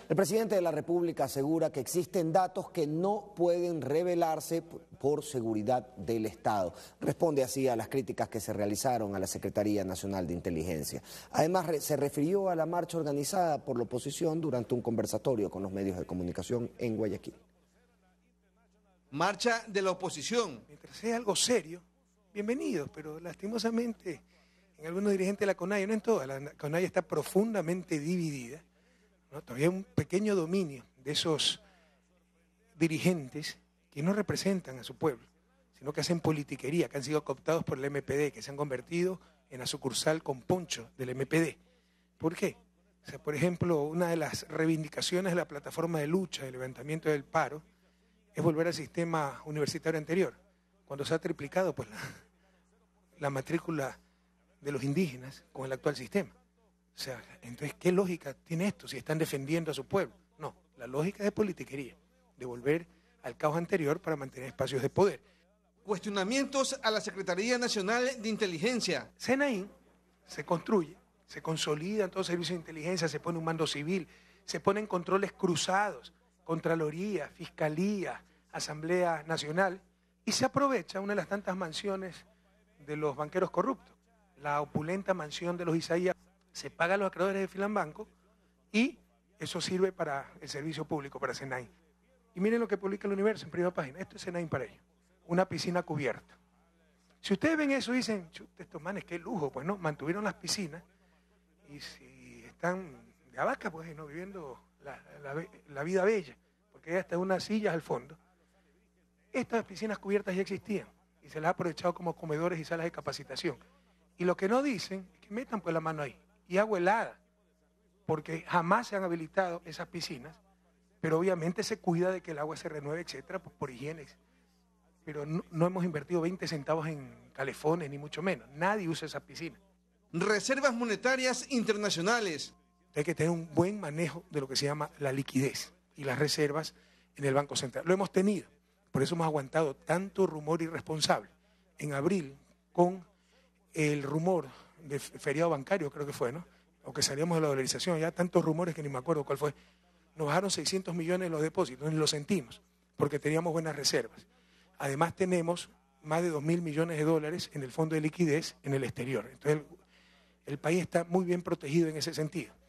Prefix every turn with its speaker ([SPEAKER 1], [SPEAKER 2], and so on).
[SPEAKER 1] El presidente de la República asegura que existen datos que no pueden revelarse por seguridad del Estado. Responde así a las críticas que se realizaron a la Secretaría Nacional de Inteligencia. Además, se refirió a la marcha organizada por la oposición durante un conversatorio con los medios de comunicación en Guayaquil.
[SPEAKER 2] Marcha de la oposición.
[SPEAKER 3] Mientras sea algo serio, bienvenidos, pero lastimosamente en algunos dirigentes de la CONAIE, no en todas, la CONAIE está profundamente dividida, ¿no? Todavía hay un pequeño dominio de esos dirigentes que no representan a su pueblo, sino que hacen politiquería, que han sido cooptados por el MPD, que se han convertido en la sucursal con poncho del MPD. ¿Por qué? O sea, por ejemplo, una de las reivindicaciones de la plataforma de lucha, del levantamiento del paro, es volver al sistema universitario anterior, cuando se ha triplicado pues, la matrícula de los indígenas con el actual sistema. O sea, entonces, ¿qué lógica tiene esto si están defendiendo a su pueblo? No, la lógica es de politiquería, de volver al caos anterior para mantener espacios de poder.
[SPEAKER 2] Cuestionamientos a la Secretaría Nacional de Inteligencia.
[SPEAKER 3] SENAIN se construye, se consolidan todos los servicios de inteligencia, se pone un mando civil, se ponen controles cruzados, Contraloría, Fiscalía, Asamblea Nacional, y se aprovecha una de las tantas mansiones de los banqueros corruptos, la opulenta mansión de los Isaías, se paga a los acreedores de Filambanco y eso sirve para el servicio público, para SENAIN. Y miren lo que publica el Universo en primera página, esto es SENAIN para ellos, una piscina cubierta. Si ustedes ven eso dicen, estos manes, qué lujo, pues no, mantuvieron las piscinas y si están de abaca, pues no, viviendo la vida bella, porque hay hasta unas sillas al fondo. Estas piscinas cubiertas ya existían y se las ha aprovechado como comedores y salas de capacitación. Y lo que no dicen es que metan pues la mano ahí, y agua helada, porque jamás se han habilitado esas piscinas, pero obviamente se cuida de que el agua se renueve, etcétera, por higiene. Pero no hemos invertido 20 centavos en calefones, ni mucho menos. Nadie usa esas piscinas.
[SPEAKER 2] Reservas monetarias internacionales.
[SPEAKER 3] Hay que tener un buen manejo de lo que se llama la liquidez y las reservas en el Banco Central. Lo hemos tenido, por eso hemos aguantado tanto rumor irresponsable. En abril, con el rumor de feriado bancario, creo que fue, ¿no? O que salíamos de la dolarización, ya tantos rumores que ni me acuerdo cuál fue. Nos bajaron 600 millones en los depósitos, ni lo sentimos, porque teníamos buenas reservas. Además tenemos más de 2.000 millones de dólares en el fondo de liquidez en el exterior. Entonces el país está muy bien protegido en ese sentido.